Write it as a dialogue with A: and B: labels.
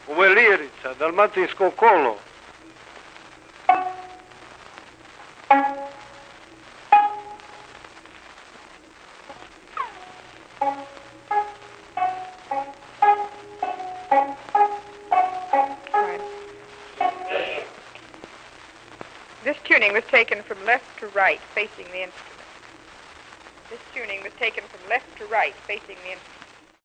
A: Ovo je lirica, dalmatinsko kolo.
B: This tuning was taken from left to right, facing the instrument. This tuning was taken from left to right, facing the instrument.